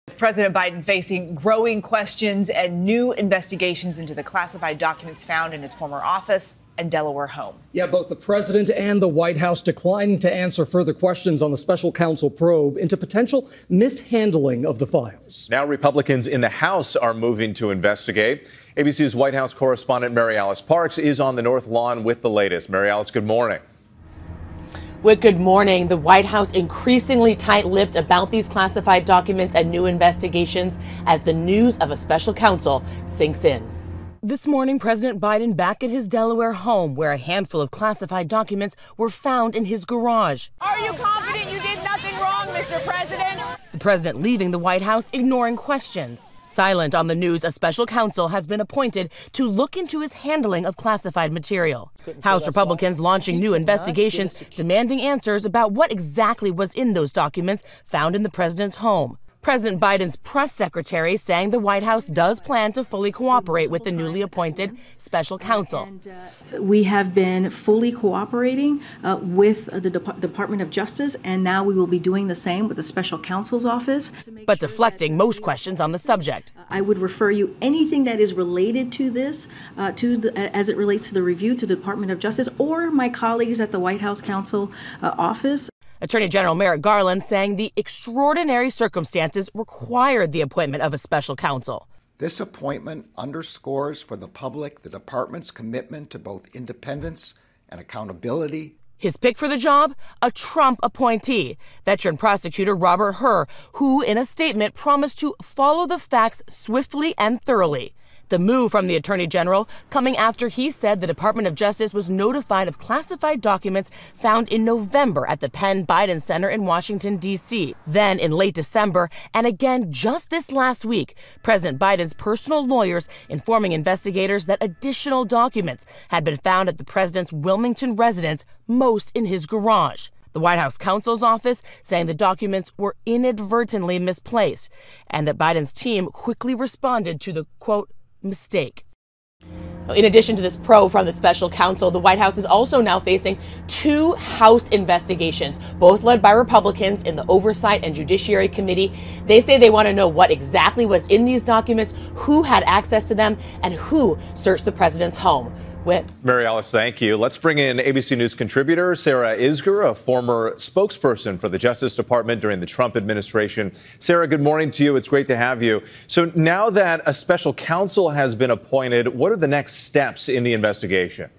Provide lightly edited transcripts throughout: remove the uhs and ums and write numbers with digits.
President Biden facing growing questions and new investigations into the classified documents found in his former office and Delaware home. Yeah, both the president and the White House declining to answer further questions on the special counsel probe into potential mishandling of the files. Now Republicans in the House are moving to investigate. ABC's White House correspondent Mary Alice Parks is on the North Lawn with the latest. Mary Alice, good morning. With good morning, the White House increasingly tight-lipped about these classified documents and new investigations as the news of a special counsel sinks in. This morning, President Biden back at his Delaware home, where a handful of classified documents were found in his garage. Are you confident you did nothing wrong, Mr. President? The president leaving the White House, ignoring questions. Silent on the news, a special counsel has been appointed to look into his handling of classified material. House Republicans launching new investigations, demanding answers about what exactly was in those documents found in the president's home. President Biden's press secretary saying the White House does plan to fully cooperate with the newly appointed special counsel. We have been fully cooperating with the Department of Justice, and now we will be doing the same with the special counsel's office. But deflecting most questions on the subject. I would refer you anything that is related to this, as it relates to the review, to the Department of Justice or my colleagues at the White House Counsel Office. Attorney General Merrick Garland saying the extraordinary circumstances required the appointment of a special counsel. This appointment underscores for the public the department's commitment to both independence and accountability. His pick for the job, a Trump appointee, veteran prosecutor Robert Hur, who in a statement promised to follow the facts swiftly and thoroughly. The move from the Attorney General coming after he said the Department of Justice was notified of classified documents found in November at the Penn Biden Center in Washington, D.C. Then in late December, and again just this last week, President Biden's personal lawyers informing investigators that additional documents had been found at the president's Wilmington residence, most in his garage. The White House counsel's office saying the documents were inadvertently misplaced and that Biden's team quickly responded to the, quote, mistake. In addition to this probe from the special counsel, the White House is also now facing two House investigations, both led by Republicans in the Oversight and Judiciary Committee. They say they want to know what exactly was in these documents, who had access to them, and who searched the president's home. Mary Alice, thank you. Let's bring in ABC News contributor Sarah Isgur, a former spokesperson for the Justice Department during the Trump administration. Sarah, good morning to you. It's great to have you. So now that a special counsel has been appointed, what are the next steps in the investigation?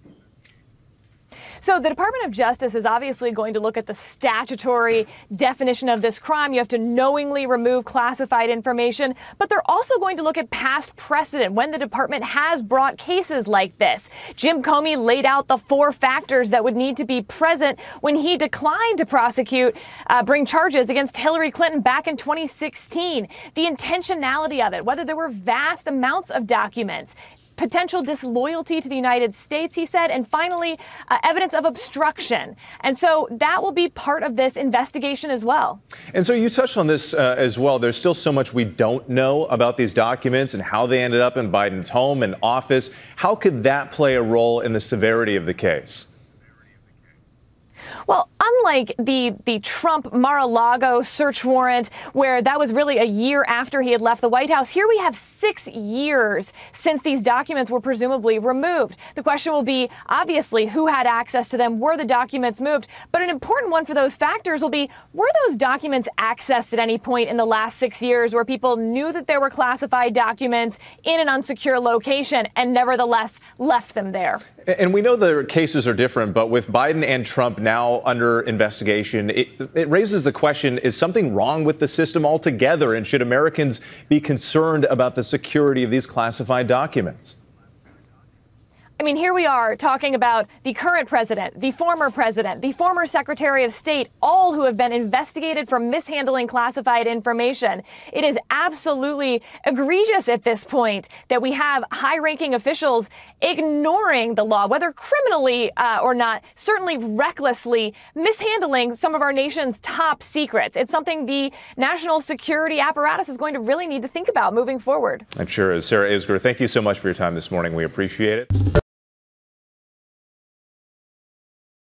So the Department of Justice is obviously going to look at the statutory definition of this crime. You have to knowingly remove classified information, but they're also going to look at past precedent when the department has brought cases like this. Jim Comey laid out the 4 factors that would need to be present when he declined to bring charges against Hillary Clinton back in 2016. The intentionality of it, whether there were vast amounts of documents, potential disloyalty to the United States, he said, and finally, evidence of obstruction. And so that will be part of this investigation as well. And so you touched on this as well. There's still so much we don't know about these documents and how they ended up in Biden's home and office. How could that play a role in the severity of the case? Well, unlike the Trump Mar-a-Lago search warrant, where that was really a year after he had left the White House, here we have 6 years since these documents were presumably removed. The question will be, obviously, who had access to them? Were the documents moved? But an important one for those factors will be, were those documents accessed at any point in the last 6 years where people knew that there were classified documents in an unsecure location and nevertheless left them there? And we know the cases are different, but with Biden and Trump now under investigation, it raises the question, is something wrong with the system altogether? And should Americans be concerned about the security of these classified documents? I mean, here we are talking about the current president, the former Secretary of State, all who have been investigated for mishandling classified information. It is absolutely egregious at this point that we have high-ranking officials ignoring the law, whether criminally or not, certainly recklessly mishandling some of our nation's top secrets. It's something the national security apparatus is going to really need to think about moving forward. It sure is. Sarah Isgur, thank you so much for your time this morning. We appreciate it.